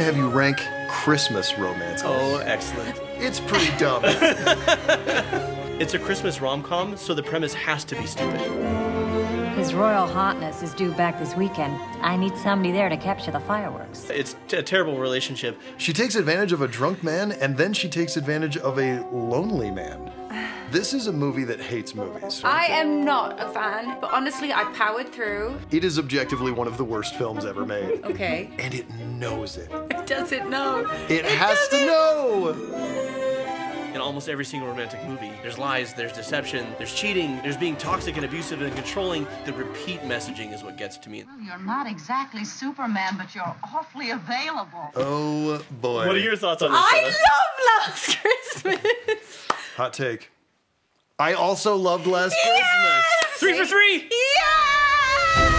have you rank Christmas romances. Oh, excellent. It's pretty dumb. It's a Christmas rom-com, so the premise has to be stupid. His Royal Hotness is due back this weekend. I need somebody there to capture the fireworks. It's a terrible relationship. She takes advantage of a drunk man, and then she takes advantage of a lonely man. This is a movie that hates movies. I am not a fan, but honestly, I powered through. It is objectively one of the worst films ever made. Okay. And it knows it. It doesn't know. It has to know! In almost every single romantic movie, there's lies, there's deception, there's cheating, there's being toxic and abusive and controlling. The repeat messaging is what gets to me. Well, you're not exactly Superman, but you're awfully available. Oh, boy. What are your thoughts on this? I Shona? love Last Christmas. Hot take. I also loved Last Yes! Christmas. 3 for 3! Yeah!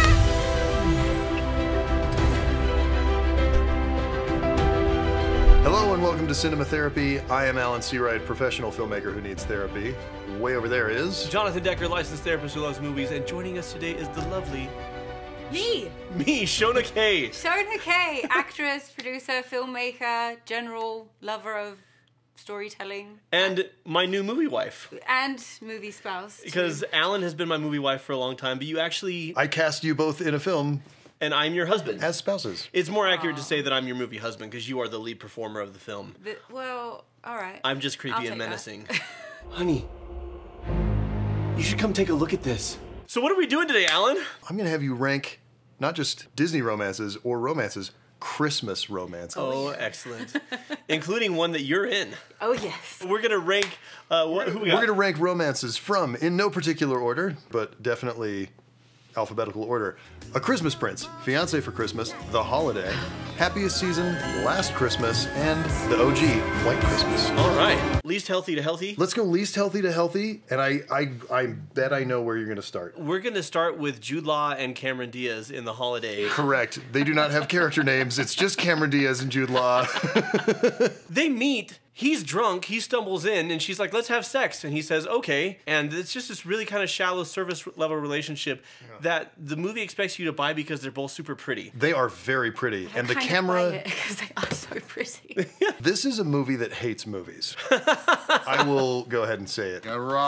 Hello and welcome to Cinema Therapy. I am Alan Seawright, professional filmmaker who needs therapy. Way over there is... Jonathan Decker, licensed therapist who loves movies, and joining us today is the lovely... Me, Shona Kay. Shona Kay, actress, producer, filmmaker, general lover of storytelling. And my new movie wife. And movie spouse. Too. Because Alan has been my movie wife for a long time, but you actually... I cast you both in a film And I'm your husband. as spouses. It's more accurate to say that I'm your movie husband, because you are the lead performer of the film. Well, all right. I'm just I'll creepy and take that. menacing. Honey, you should come take a look at this. So what are we doing today, Alan? I'm going to have you rank not just Disney romances or romances, Christmas romances. Oh, excellent. Including one that you're in. Oh, yes. We're going to rank... who we got? We're going to rank romances from, in no particular order, but definitely alphabetical order. A Christmas Prince, Fiancé for Christmas, The Holiday, Happiest Season, Last Christmas, and the OG, White Christmas. All right. Least healthy to healthy. Let's go least healthy to healthy, and I bet I know where you're going to start. We're going to start with Jude Law and Cameron Diaz in The Holiday. Correct. They do not have character names. It's just Cameron Diaz and Jude Law. They meet. He's drunk. He stumbles in, and she's like, "Let's have sex." And he says, "Okay." And it's just this really kind of shallow service level relationship that the movie expects you to buy because they're both super pretty. They are very pretty, and the Kind of camera... buy it, because they are so pretty. This is a movie that hates movies. I will go ahead and say it.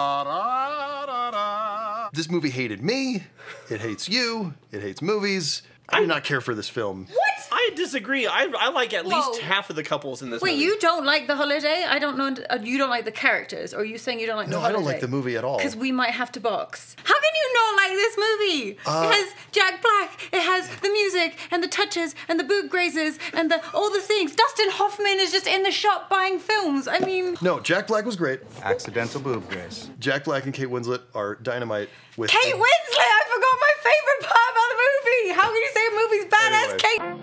This movie hated me. It hates you. It hates movies. I do not care for this film. What? I disagree. I like at least Whoa. half of the couples in this Wait, movie. you don't like The Holiday? I don't know. You don't like the characters, or are you saying you don't like The No, Holiday? I don't like the movie at all. Because we might have to box. How can you not like this movie? It has Jack Black. It has the music and the touches and the boob grazes and all the things. Dustin Hoffman is just in the shop buying films. I mean, No, Jack Black was great. Accidental boob grace. Jack Black and Kate Winslet are dynamite with... Kate Winslet. I forgot my favorite part about the movie. How can you say a movie's bad as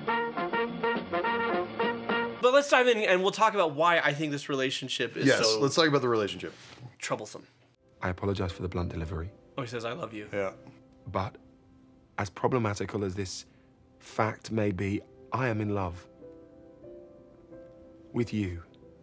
Kate? But let's dive in, and we'll talk about why I think this relationship is Yes, so let's talk about the relationship. troublesome. I apologize for the blunt delivery, Oh, he says, "I love you." Yeah. but as problematical as this fact may be, I am in love with you.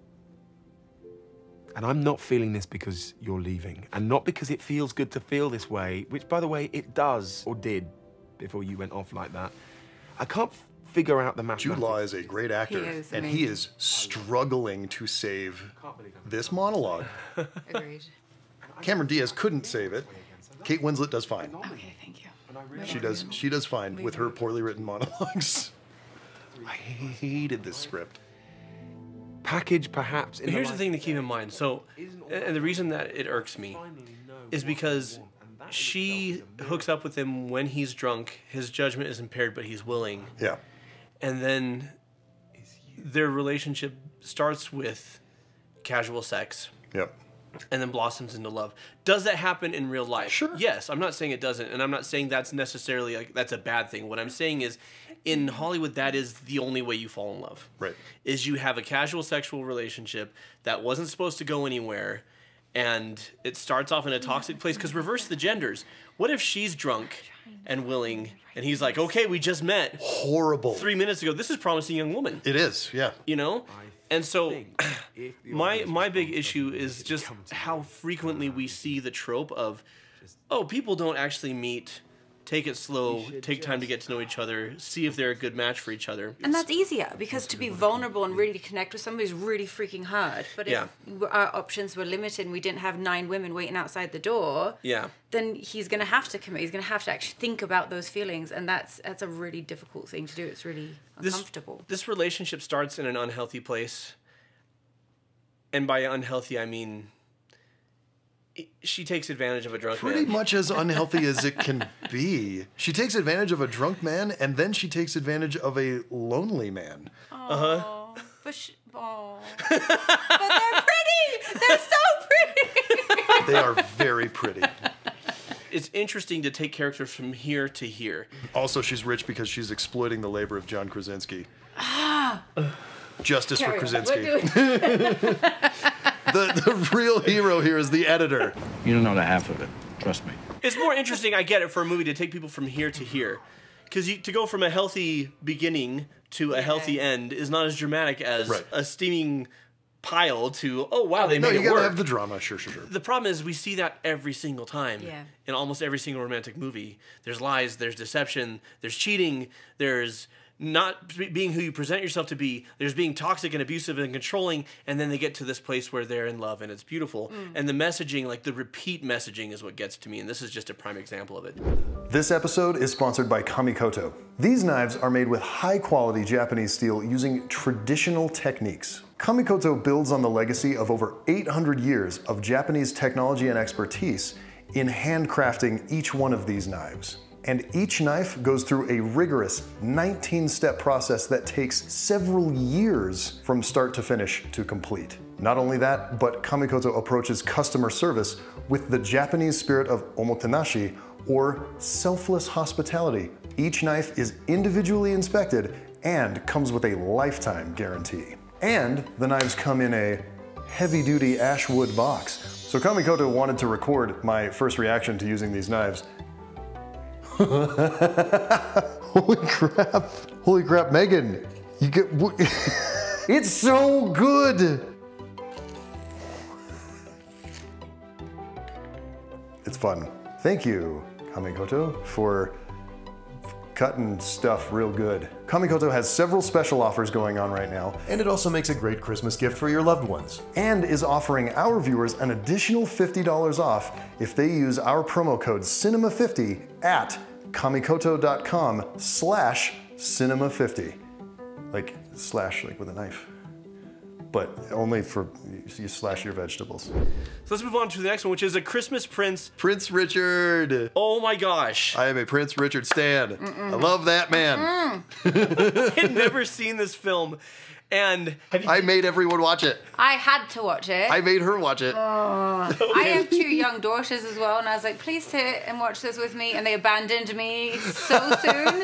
And I'm not feeling this because you're leaving, and not because it feels good to feel this way, which, by the way, it does, or did, before you went off like that. I can't figure out the mathematics. Jude Law is a great actor, He is and he is struggling to save this monologue. Agreed. Cameron Diaz couldn't save it. Kate Winslet does fine. Okay, thank you. She does fine with her poorly written monologues. I hated this script. Package, perhaps. In Here's the thing to keep in mind. So, and the reason that it irks me is because she hooks up with him when he's drunk. His judgment is impaired, but he's willing. Yeah. And then their relationship starts with casual sex Yep. and then blossoms into love. Does that happen in real life? Sure. Yes. I'm not saying it doesn't, and I'm not saying that's necessarily like that's a bad thing. What I'm saying is, in Hollywood, that is the only way you fall in love. Right. Is you have a casual sexual relationship that wasn't supposed to go anywhere, and it starts off in a toxic place. Because reverse the genders. What if she's drunk and willing, and he's like, "Okay, we just met Horrible. 3 minutes ago. This is promising young woman." It is, yeah. You know? And so my big issue is just how frequently we see the trope of, oh, people don't actually meet take it slow, take time to get to know each other, see if they're a good match for each other. And that's easier, because to be vulnerable and really connect with somebody is really freaking hard. But if our options were limited and we didn't have 9 women waiting outside the door, then he's going to have to commit. He's going to have to actually think about those feelings, and that's a really difficult thing to do. It's really uncomfortable. This relationship starts in an unhealthy place. And by unhealthy, I mean... she takes advantage of a drunk man. Pretty much as unhealthy as it can be. She takes advantage of a drunk man, and then she takes advantage of a lonely man. But they're pretty! They're so pretty! They are very pretty. It's interesting to take characters from here to here. Also, she's rich because she's exploiting the labor of John Krasinski. Justice for Krasinski. The real hero here is the editor. You don't know the half of it. Trust me. It's more interesting, I get it, for a movie to take people from here to here. Because to go from a healthy beginning to a healthy end is not as dramatic as a steaming pile to, oh, wow, they made it work. No, you gotta have the drama, sure. The problem is we see that every single time in almost every single romantic movie. There's lies, there's deception, there's cheating, there's not being who you present yourself to be, there's being toxic and abusive and controlling, and then they get to this place where they're in love and it's beautiful. And the messaging, like the repeat messaging, is what gets to me, and this is just a prime example of it. This episode is sponsored by Kamikoto. These knives are made with high-quality Japanese steel using traditional techniques. Kamikoto builds on the legacy of over 800 years of Japanese technology and expertise in handcrafting each one of these knives. And each knife goes through a rigorous 19-step process that takes several years from start to finish to complete. Not only that, but Kamikoto approaches customer service with the Japanese spirit of omotenashi, or selfless hospitality. Each knife is individually inspected and comes with a lifetime guarantee. And the knives come in a heavy-duty ashwood box. So Kamikoto wanted to record my first reaction to using these knives. Holy crap. Holy crap, Megan. You get... It's so good. It's fun. Thank you, Kamikoto, for cutting stuff real good. Kamikoto has several special offers going on right now, and it also makes a great Christmas gift for your loved ones. And is offering our viewers an additional $50 off if they use our promo code CINEMA50 at kamikoto.com/cinema50. Like slash like with a knife. But only for you slash your vegetables. So let's move on to the next one, which is A Christmas Prince. Prince Richard. Oh my gosh. I am a Prince Richard stan. I love that man. I had never seen this film, and I made everyone watch it. I had to watch it. I made her watch it. I have 2 young daughters as well, and I was like, please sit and watch this with me, and they abandoned me so soon.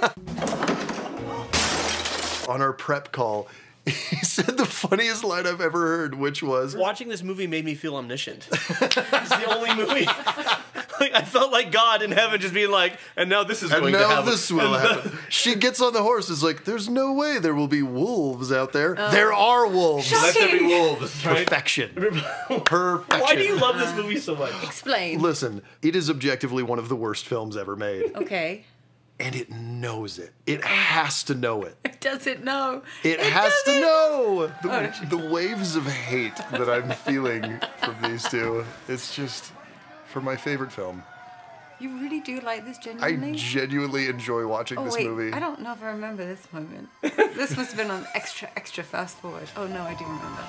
On our prep call, he said the funniest line I've ever heard, which was... Watching this movie made me feel omniscient. It's the only movie. Like, I felt like God in heaven just being like, and now this is going to happen. And now this will happen. She gets on the horse, is like, there's no way there will be wolves out there. There are wolves. Shocking. Let there be wolves. Perfection. Perfection. Why do you love this movie so much? Explain. Listen, it is objectively one of the worst films ever made. Okay. And it knows it. It has to know it. Does it know? It has to know. The waves of hate that I'm feeling from these two. It's just for my favorite film. You really do like this, I genuinely? genuinely enjoy watching this movie. I don't know if I remember this moment. This must have been on extra fast forward. Oh no, I do remember.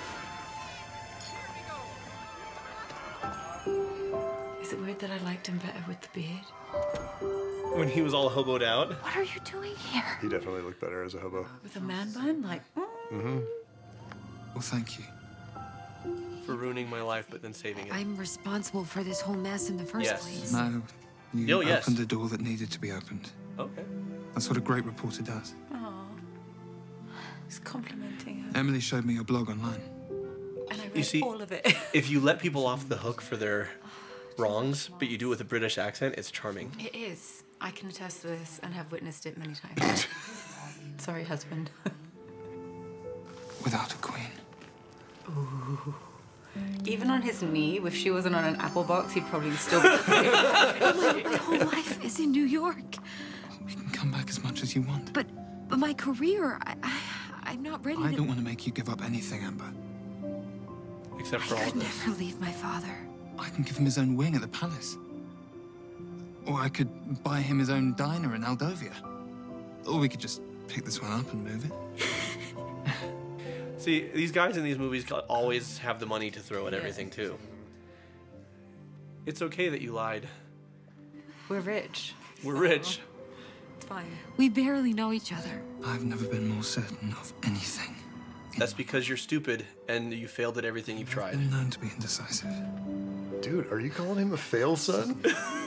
Is it weird that I liked him better with the beard? When he was all hoboed out. What are you doing here? He definitely looked better as a hobo. With a man bun? Like, Well, thank you. For ruining my life, but then saving it. I'm responsible for this whole mess in the first place. No, you yes. opened the door that needed to be opened. Okay. That's what a great reporter does. he's complimenting her. Emily showed me your blog online. And I read You see, all of it. if you let people off the hook for their wrongs, but you do it with a British accent, it's charming. It is. I can attest to this and have witnessed it many times. Sorry, husband. Without a queen. Ooh. Even on his knee, if she wasn't on an apple box, he'd probably still be My whole life is in New York. We can come back as much as you want. But my career, I'm not ready I to... don't want to make you give up anything, Amber. Except for all I of could this. never leave my father. I can give him his own wing at the palace. Or I could buy him his own diner in Aldovia. Or we could just pick this one up and move it. See, these guys in these movies always have the money to throw at everything, too. It's okay that you lied. We're rich. We're rich. It's fine. We barely know each other. I've never been more certain of anything. That's because you're stupid and you failed at everything you've tried. I've been known to be indecisive. Dude, are you calling him a fail son?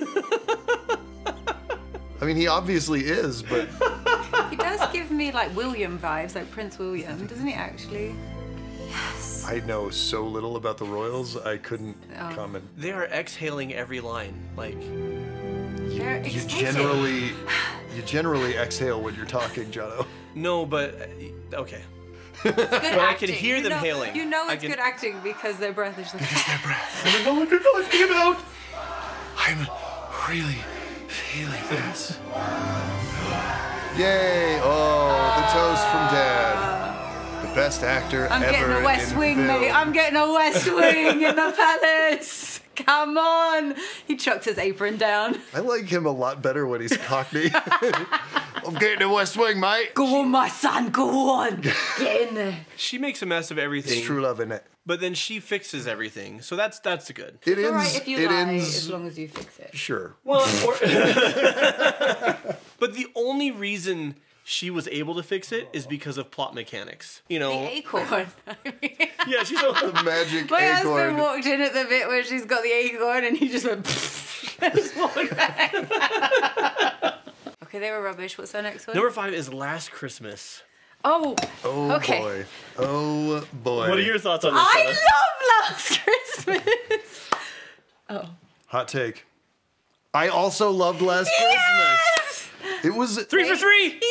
I mean, he obviously is, but... He does give me like William vibes, like Prince William, doesn't he actually? Yes. I know so little about the royals, I couldn't comment. They are exhaling every line. Like, They're You excited. generally exhale when you're talking, Jono. no, but okay. Good But I acting. can hear them hailing. You know I it's can- good acting because their breath is like... I don't know what you're talking about. I'm really feeling this. Yay! Oh, the toast from Dad. The best actor I'm ever getting a West in Wing, film. mate. I'm getting a West Wing in the palace. Come on. He chucked his apron down. I like him a lot better when he's Cockney. I'm getting a West Wing, mate. Go on, my son. Go on. Get in there. She makes a mess of everything. It's true love, isn't it? But then she fixes everything. So that's good. It It's all right ends. if you It lie, ends. as long as you fix it. Sure. Well, but the only reason she was able to fix it is because of plot mechanics. You know. The acorn. Yeah, she's The magic My husband acorn. walked in at the bit where she's got the acorn and he just went and just walked back. Okay, they were rubbish. What's our next one? Number 5 is Last Christmas. Oh, Oh okay. boy. Oh boy. What are your thoughts on this? I Shona? love Last Christmas. Oh. Hot take. I also loved Last Christmas. It was 3 for 3. Yeah!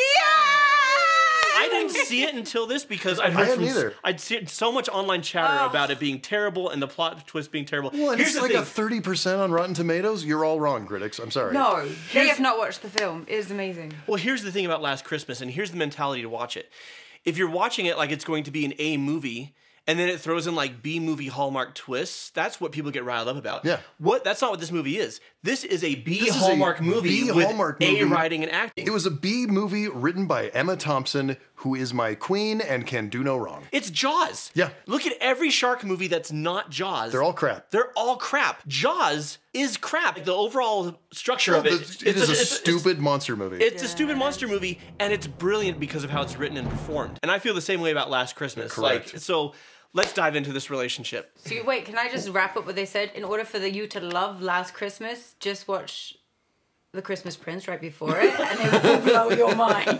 I didn't see it until this because I'd heard hadn't either. I'd seen so much online chatter about it being terrible and the plot twist being terrible. Well, and Here's it's the like thing. a 30% on Rotten Tomatoes. You're all wrong, critics. I'm sorry. No, they have not watched the film. It is amazing. Well, here's the thing about Last Christmas, and here's the mentality to watch it. If you're watching it like it's going to be an A movie, and then it throws in like B movie Hallmark twists, that's what people get riled up about. Yeah. That's not what this movie is. This is a B This is Hallmark a movie B with Hallmark A movie. writing and acting. It was a B movie written by Emma Thompson, who is my queen and can do no wrong. It's Jaws. Yeah. Look at every shark movie that's not Jaws. They're all crap. They're all crap. Jaws is crap. The overall structure of it. It is a stupid monster movie. It's a stupid monster movie, and it's brilliant because of how it's written and performed. And I feel the same way about Last Christmas. Correct. Like, so let's dive into this relationship. So wait, can I just wrap up what they said? In order for you to love Last Christmas, just watch The Christmas Prince right before it, and it will blow your mind.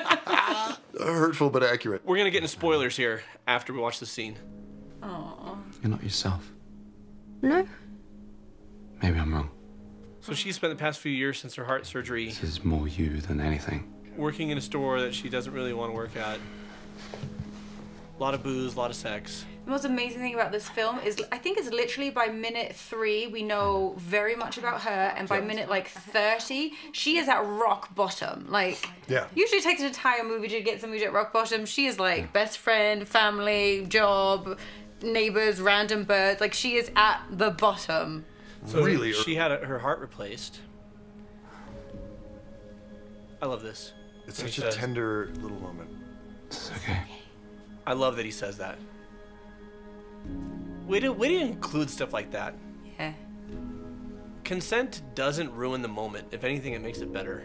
Hurtful but accurate. We're gonna get into spoilers here after we watch the scene. Aww. You're not yourself. No. Maybe I'm wrong. So she spent the past few years since her heart surgery This is more you than anything. working in a store that she doesn't really want to work at. A lot of booze, a lot of sex. The most amazing thing about this film is I think it's literally by minute 3 we know very much about her, and by minute like 30 she is at rock bottom. Like, Yeah. usually it takes an entire movie to get somebody at rock bottom. She is like best friend, family, job, neighbors, random birds. Like, she is at the bottom. So Really? she had her heart replaced. I love this. It's When such he a says- tender little moment. It's okay. I love that he says that. Way to include stuff like that. Yeah. Consent doesn't ruin the moment. If anything, it makes it better.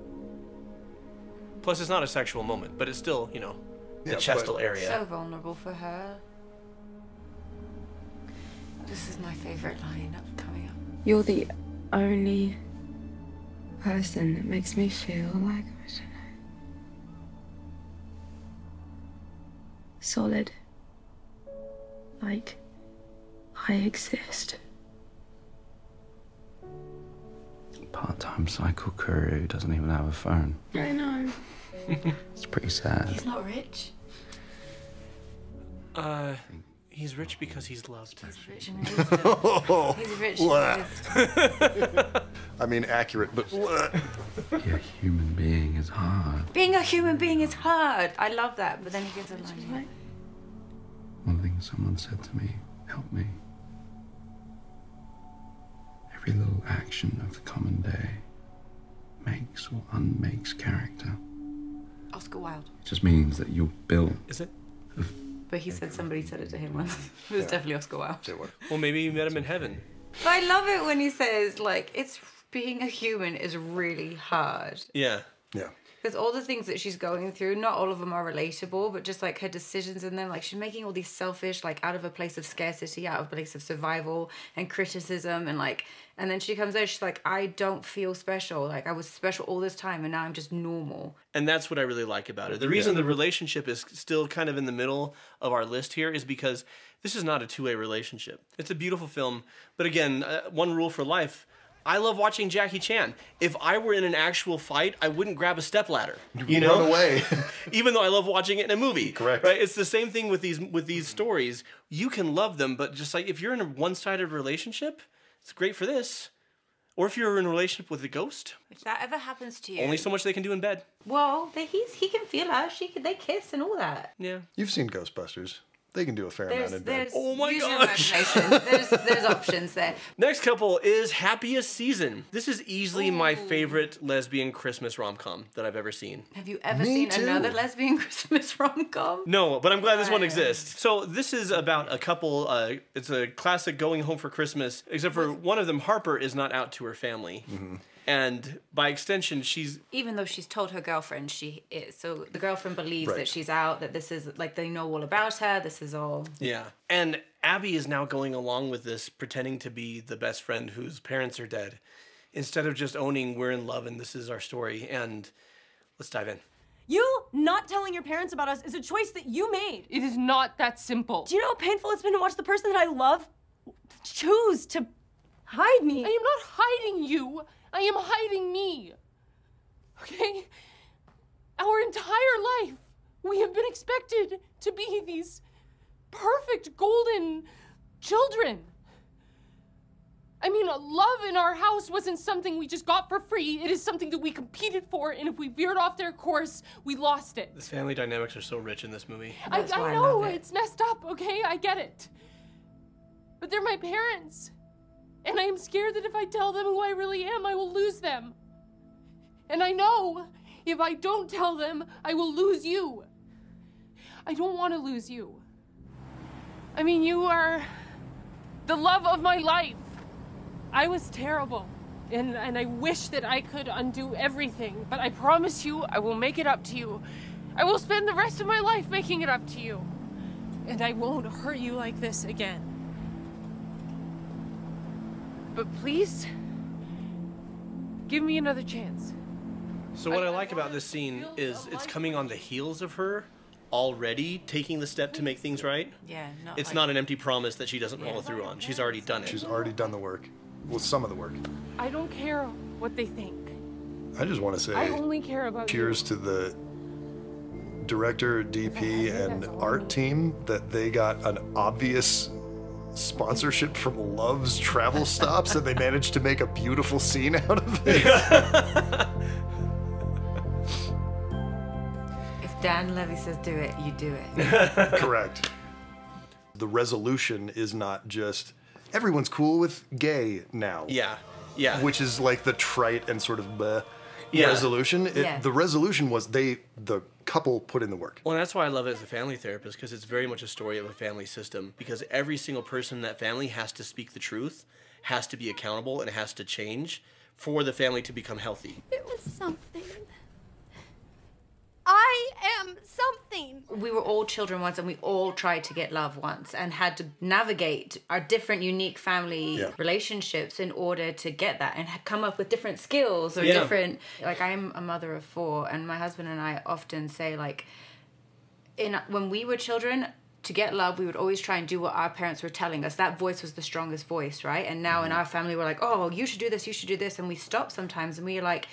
Plus, it's not a sexual moment, but it's still, you know, the Yeah, chestal but- area. So vulnerable for her. This is my favorite line coming up. You're the only person that makes me feel like, I don't know, solid. Like I exist. Part-time cycle courier who doesn't even have a phone. I know. It's pretty sad. He's not rich. He's rich because he's loved. He's rich in wisdom. He's rich in wisdom. I mean, accurate, but Being a human being is hard. Being a human being is hard. I love that, but then he gives a line. One thing someone said to me helped me. Every little action of the common day makes or unmakes character. Oscar Wilde. It just means that you're built. Is it? But he said somebody said it to him once. It was definitely Oscar Wilde. Well, maybe you met him in heaven. But I love it when he says, like, it's being a human is really hard. Yeah. Yeah. Because all the things that she's going through, not all of them are relatable, but just like her decisions in them, like she's making all these selfish, like out of a place of scarcity, out of a place of survival and criticism, and then she comes out, she's like, I don't feel special. Like I was special all this time, and now I'm just normal. And that's what I really like about it. The reason the relationship is still kind of in the middle of our list here is because this is not a two-way relationship. It's a beautiful film, but again, one rule for life. I love watching Jackie Chan. If I were in an actual fight, I wouldn't grab a stepladder. You know? Run away. Even though I love watching it in a movie. Correct. Right? It's the same thing with these stories. You can love them, but just like if you're in a one-sided relationship, it's great for this. Or if you're in a relationship with a ghost. If that ever happens to you. Only so much they can do in bed. Well, he can feel her. They kiss and all that. Yeah. You've seen Ghostbusters. They can do a fair amount in bed. Oh my use gosh. Your imagination. There's options there. Next couple is Happiest Season. This is easily my favorite lesbian Christmas rom-com that I've ever seen. Have you ever seen another lesbian Christmas rom-com? No, but I'm glad this one exists. So this is about a couple, it's a classic going home for Christmas, except for one of them, Harper, is not out to her family. Mm-hmm. And by extension, she's... Even though she's told her girlfriend she is. So the girlfriend believes that she's out, that this is, like, they know all about her, this is all... Yeah. And Abby is now going along with this, pretending to be the best friend whose parents are dead, instead of just owning we're in love and this is our story. And let's dive in. You not telling your parents about us is a choice that you made. It is not that simple. Do you know how painful it's been to watch the person that I love choose to hide me? I am not hiding you. I am hiding me. Okay? Our entire life, we have been expected to be these perfect golden children. I mean, love in our house wasn't something we just got for free. It is something that we competed for, and if we veered off their course, we lost it. The family dynamics are so rich in this movie. I know it's messed up, okay? I get it. But they're my parents. And I am scared that if I tell them who I really am, I will lose them. And I know if I don't tell them, I will lose you. I don't want to lose you. I mean, you are the love of my life. I was terrible, and I wish that I could undo everything, but I promise you I will make it up to you. I will spend the rest of my life making it up to you. And I won't hurt you like this again. But please, give me another chance. So what I like about this scene is it's coming on the heels of her already taking the step to make things right. Yeah, it's not an empty promise that she doesn't follow through on. She's already done it. She's already done the work. Well, some of the work. I don't care what they think. I just want to say I only care about cheers to the director, DP, and art team that they got an obvious sponsorship from Love's travel stops and they managed to make a beautiful scene out of it. If Dan Levy says do it, you do it. Correct. The resolution is not just everyone's cool with gay now. Yeah, yeah. Which is like the trite and sort of resolution. The resolution was the couple put in the work. Well, that's why I love it as a family therapist, because it's very much a story of a family system. Because every single person in that family has to speak the truth, has to be accountable, and has to change for the family to become healthy. It was something. I am something. We were all children once, and we all tried to get love once and had to navigate our different unique family relationships in order to get that and come up with different skills or different... Like, I'm a mother of 4, and my husband and I often say, like, when we were children, to get love, we would always try and do what our parents were telling us. That voice was the strongest voice, right? And now in our family, we're like, oh, you should do this, and we stop sometimes, and we're like...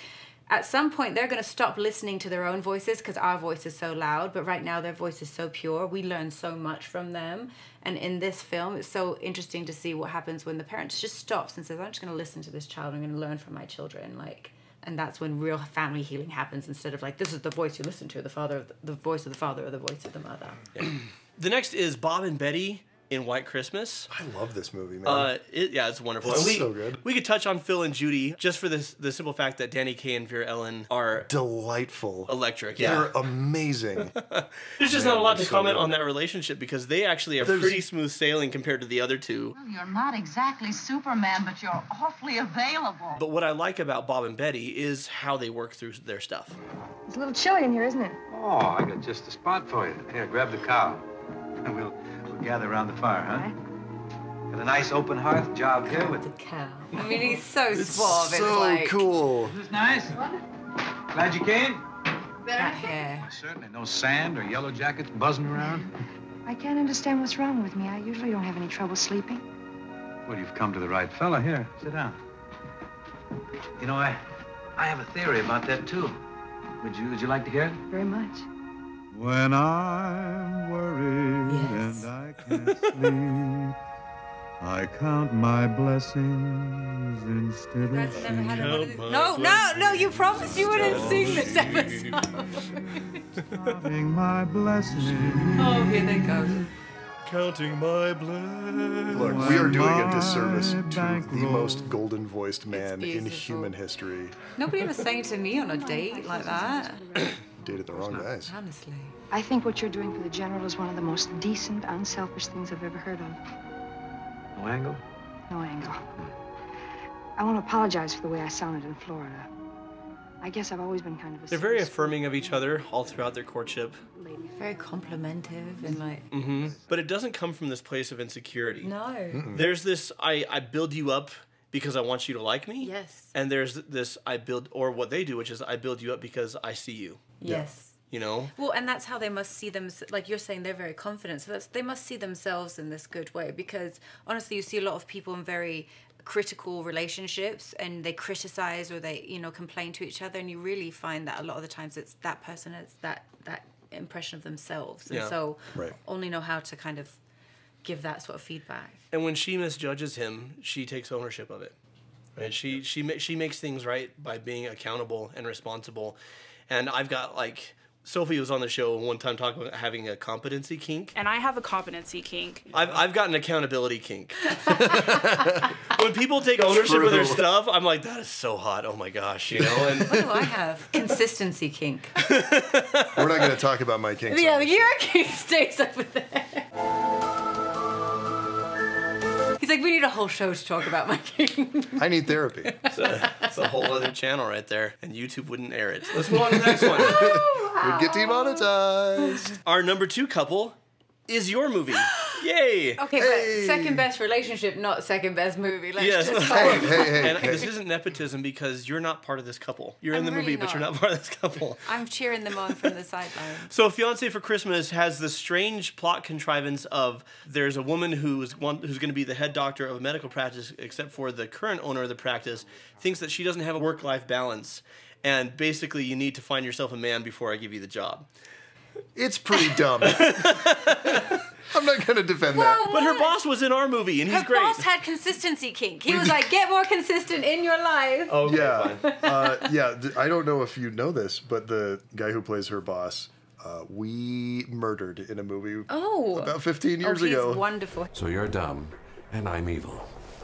at some point they're going to stop listening to their own voices because our voice is so loud, but right now their voice is so pure. We learn so much from them. And in this film, it's so interesting to see what happens when the parents just stops and says, I'm just going to listen to this child. I'm going to learn from my children. Like, and that's when real family healing happens, instead of like, this is the voice you listen to, the voice of the father or the voice of the mother. Yeah. The next is Bob and Betty in White Christmas. I love this movie, man. It's wonderful. It's so good. We could touch on Phil and Judy just for the simple fact that Danny Kaye and Vera Ellen are delightful. Electric, yeah. They're amazing. There's just not a lot to comment on that relationship because they actually are pretty smooth sailing compared to the other two. Well, you're not exactly Superman, but you're awfully available. But what I like about Bob and Betty is how they work through their stuff. It's a little chilly in here, isn't it? Oh, I got just the spot for you. Here, grab the cow. And we'll gather around the fire, huh? Got a nice open hearth job here with the cow. I mean, he's so suave. So it's like... cool. Isn't this nice? Glad you came? That hair. Well, certainly no sand or yellow jackets buzzing around. I can't understand what's wrong with me. I usually don't have any trouble sleeping. Well, you've come to the right fella. Here, sit down. You know, I have a theory about that, too. Would you like to hear it? Very much. When I'm worried and I can't sleep, I count my blessings instead of sleep. No, you promised you wouldn't sing this episode. Counting my blessings. Oh, here they go. Counting my blessings. Look, we are doing a disservice to the most golden-voiced man in human history. Nobody ever sang to me on a date like that. Dated the wrong guys. Honestly. I think what you're doing for the General is one of the most decent, unselfish things I've ever heard of. No angle? No angle. I want to apologize for the way I sounded in Florida. I guess I've always been kind of a... They're very affirming of each other all throughout their courtship. Very complimentive and like... But it doesn't come from this place of insecurity. No. There's this, I build you up because I want you to like me. Yes. And there's this, or what they do, which is I build you up because I see you. Yes. You know? Well, and that's how they must see them, like you're saying, they're very confident. So they must see themselves in this good way, because honestly, you see a lot of people in very critical relationships and they criticize or they, complain to each other, and you really find that a lot of the times it's that person has that impression of themselves. And so only know how to kind of give that sort of feedback. And when she misjudges him, she takes ownership of it. Right? She makes things right by being accountable and responsible. And I've got Sophie was on the show one time talking about having a competency kink. And I have a competency kink. I've got an accountability kink. When people take ownership of their stuff, I'm like, that is so hot. Oh my gosh, And what do I have? Consistency kink. We're not going to talk about my kinks. Yeah, your kink stays over there. He's like, we need a whole show to talk about my kink. I need therapy. It's a whole other channel right there, and YouTube wouldn't air it. Let's move on to the next one. We'd get demonetized. Our number 2 couple is your movie. Yay! Okay, but second best relationship, not second best movie. Let's just hey. This isn't nepotism because you're not part of this couple. You're in the movie, but you're not part of this couple. I'm cheering them on from the sidelines. So Fiancé for Christmas has the strange plot contrivance of there's a woman who's going to be the head doctor of a medical practice, except for the current owner of the practice thinks that she doesn't have a work-life balance. And basically, you need to find yourself a man before I give you the job. It's pretty dumb. I'm not going to defend that. But her boss was in our movie, and he's great. Her boss had consistency kink. He was like, get more consistent in your life. Oh, yeah. I don't know if you know this, but the guy who plays her boss, we murdered in a movie about 15 years ago. He's wonderful. So you're dumb, and I'm evil.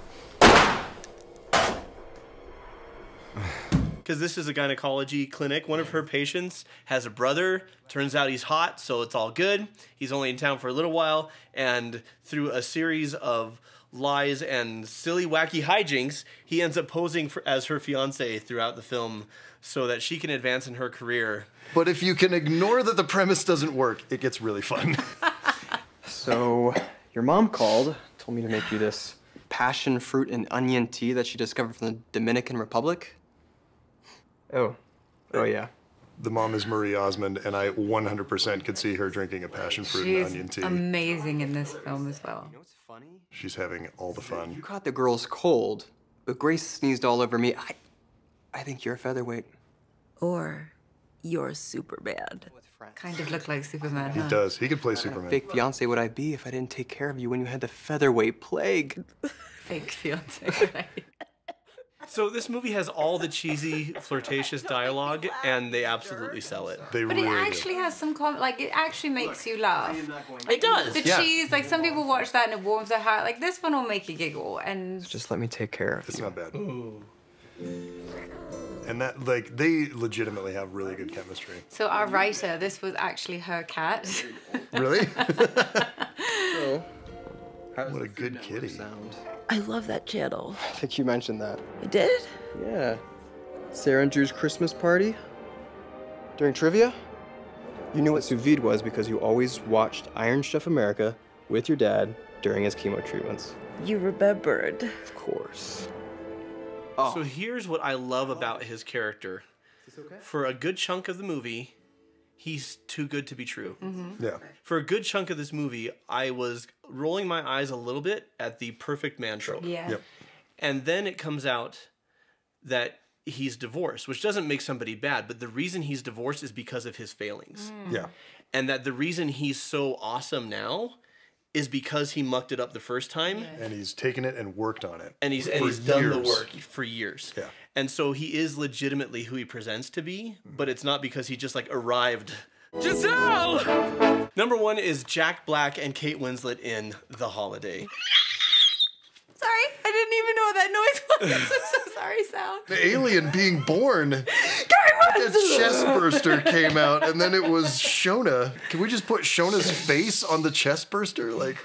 Because this is a gynecology clinic. One of her patients has a brother. Turns out he's hot, so it's all good. He's only in town for a little while. And through a series of lies and silly, wacky hijinks, he ends up posing as her fiancé throughout the film so that she can advance in her career. But if you can ignore that the premise doesn't work, it gets really fun. So, your mom called, told me to make you this passion fruit and onion tea that she discovered from the Dominican Republic. Oh yeah. The mom is Marie Osmond, and I 100% could see her drinking a passion fruit and onion tea. She's amazing in this film as well. You know what's funny? She's having all the fun. You caught the girl's cold, but Grace sneezed all over me. I think you're a featherweight. or you're Superman. Kind of look like Superman, He does. He could play Superman. Fake fiance would I be if I didn't take care of you when you had the featherweight plague? Fake fiance. So this movie has all the cheesy, flirtatious dialogue, and they absolutely sell it. They But it actually has some like it actually makes you laugh. It does. The cheese, like some people watch that and it warms their heart. Like this one will make you giggle, and Just let me take care of It's you. not bad. And that, like, they legitimately have really good chemistry. so our writer, this was actually her cat. Really? So, What a good kitty. Sound? I love that channel. I think you mentioned that. You did? Yeah. Sarah and Drew's Christmas party? During trivia? You knew what sous vide was because you always watched Iron Chef America with your dad during his chemo treatments. You remembered. Of course. So here's what I love about his character. For a good chunk of the movie, he's too good to be true. Yeah. For a good chunk of this movie, I was rolling my eyes a little bit at the perfect man trope. Yeah. Yep. And then it comes out that he's divorced, which doesn't make somebody bad, but the reason he's divorced is because of his failings. Yeah. And that the reason he's so awesome now is because he mucked it up the first time. And he's taken it and worked on it. And he's for done the years. work for years. Yeah. And so he is legitimately who he presents to be, but it's not because he just like arrived. Giselle! Number 1 is Jack Black and Kate Winslet in The Holiday. Sorry, I didn't even know what that noise was. I'm so sorry, Sal. The alien being born. The chest burster came out, and then it was Shona. Can we just put Shona's face on the chest burster? Like.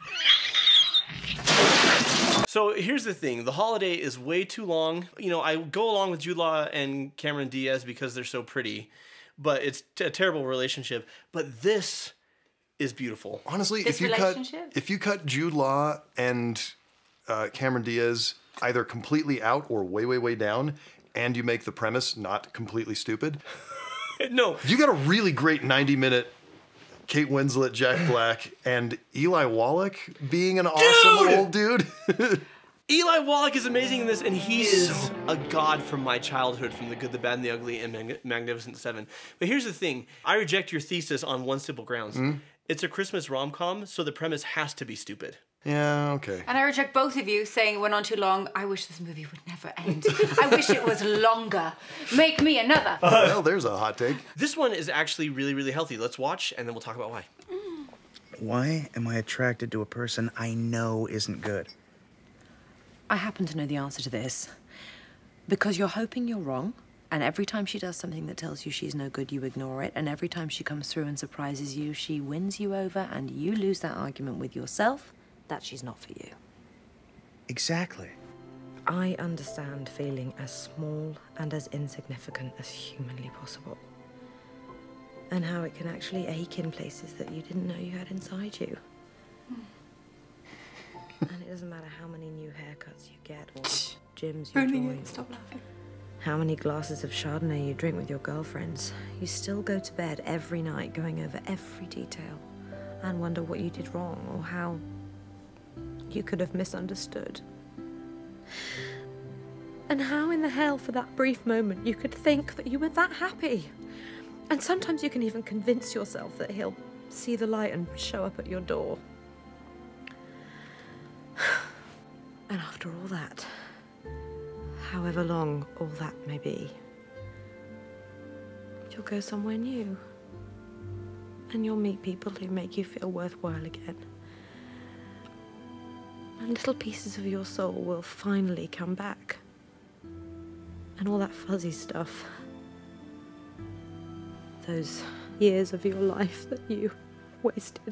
So here's the thing. The Holiday is way too long. You know, I go along with Jude Law and Cameron Diaz because they're so pretty, but it's a terrible relationship. But this is beautiful. Honestly, This if you cut Jude Law and Cameron Diaz either completely out or way, way, way down, and you make the premise not completely stupid, No. you got a really great 90-minute Kate Winslet, Jack Black, and Eli Wallach being an awesome old dude. Eli Wallach is amazing in this, and he is a god from my childhood, from The Good, the Bad, and the Ugly, and Magnificent Seven. But here's the thing. I reject your thesis on one simple grounds. It's a Christmas rom-com, so the premise has to be stupid. Yeah, okay. And I reject both of you saying it went on too long. I wish this movie would never end. I wish it was longer. Make me another. Well, there's a hot take. This one is actually really, really healthy. Let's watch, and then we'll talk about why. Why am I attracted to a person I know isn't good? I happen to know the answer to this. Because you're hoping you're wrong, and every time she does something that tells you she's no good, you ignore it, and every time she comes through and surprises you, she wins you over, and you lose that argument with yourself that she's not for you. Exactly. I understand feeling as small and as insignificant as humanly possible. And how it can actually ache in places that you didn't know you had inside you. And it doesn't matter how many new haircuts you get or gyms you join. Stop laughing. How many glasses of Chardonnay you drink with your girlfriends. You still go to bed every night going over every detail and wonder what you did wrong or how you could have misunderstood. And how in the hell for that brief moment you could think that you were that happy. And sometimes you can even convince yourself that he'll see the light and show up at your door. And after all that, however long all that may be, you'll go somewhere new. And you'll meet people who make you feel worthwhile again. And little pieces of your soul will finally come back. And all that fuzzy stuff, those years of your life that you wasted,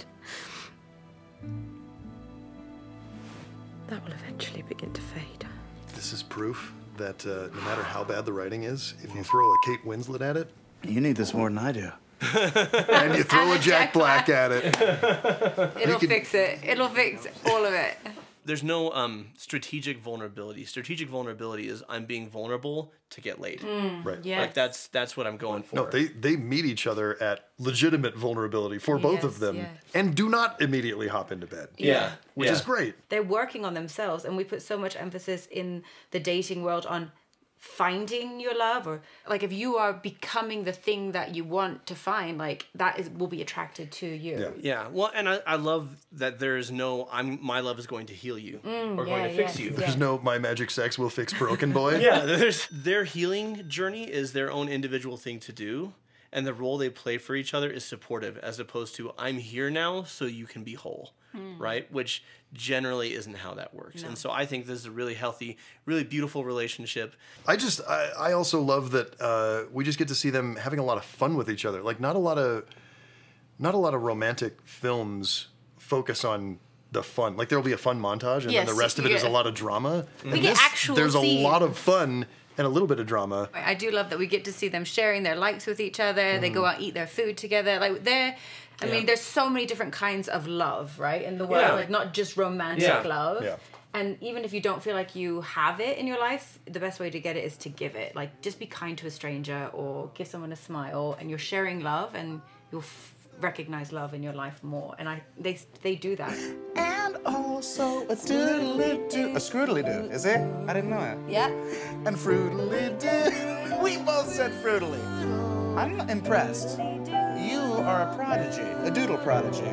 that will eventually begin to fade. This is proof that no matter how bad the writing is, if you throw a Kate Winslet at it, You need this more than I do. and you throw a Jack Black at it, It'll fix it. It'll fix all of it. There's no strategic vulnerability. Strategic vulnerability is I'm being vulnerable to get laid. Right. Like that's what I'm going for. No, they meet each other at legitimate vulnerability for both of them, yes. and do not immediately hop into bed. Yeah. Which is great. They're working on themselves, and we put so much emphasis in the dating world on finding your love, or like if you are becoming the thing that you want to find, like that will be attracted to you. Yeah. Well, and I love that there's no my love is going to heal you or going to fix you. There's no my magic sex will fix broken boy. Yeah, their healing journey is their own individual thing to do, and the role they play for each other is supportive, as opposed to I'm here now so you can be whole, right? Which generally isn't how that works. No. And so I think this is a really healthy, really beautiful relationship. I also love that we just get to see them having a lot of fun with each other. Like not a lot of romantic films focus on the fun. Like there'll be a fun montage, and then the rest of it is a lot of drama. We get actual there's scenes. a lot of fun and a little bit of drama. I do love that we get to see them sharing their likes with each other. They go out, eat their food together. Like I mean, there's so many different kinds of love, right, in the world. Like not just romantic love. Yeah. And even if you don't feel like you have it in your life, the best way to get it is to give it. Like just be kind to a stranger or give someone a smile, and you're sharing love, and you'll recognize love in your life more. And they do that. And also a doodly-doo. A scroodly-doo, is it? I didn't know it. Yeah. And fruitily-doo. We both said fruitily. I'm impressed. You are a prodigy, a doodle prodigy.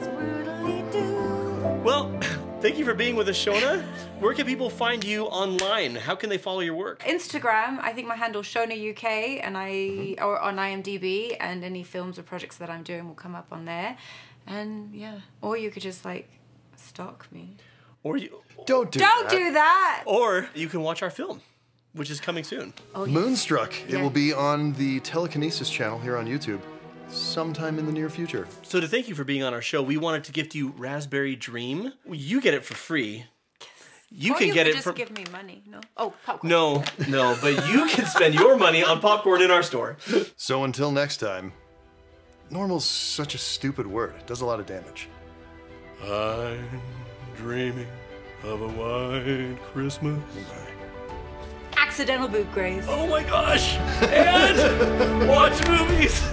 Well, thank you for being with us, Shona. Where can people find you online? How can they follow your work? Instagram, I think my handle's Shona UK, and or on IMDb, and any films or projects that I'm doing will come up on there. And yeah, or you could just like stalk me. Or you don't do that. Or you can watch our film, which is coming soon. Oh, Moonstruck. It will be on the Telekinesis channel here on YouTube sometime in the near future. So to thank you for being on our show, we wanted to gift you Raspberry Dream. You get it for free. You can get it for... just give me money. No. Oh, popcorn. No, but you can spend your money on popcorn in our store. So until next time, normal's such a stupid word. It does a lot of damage. I'm dreaming of a white Christmas. Accidental boob graze. Oh my gosh! And watch movies!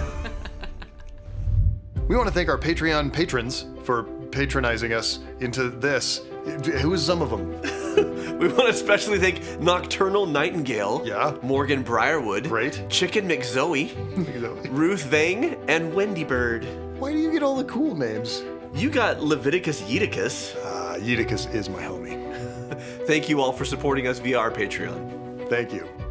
We want to thank our Patreon patrons for patronizing us into this. Who is some of them? We want to especially thank Nocturnal Nightingale, Morgan Briarwood, Chicken McZoe, Ruth Vang, and Wendy Bird. Why do you get all the cool names? You got Leviticus Yeticus. Yeticus is my homie. Thank you all for supporting us via our Patreon. Thank you.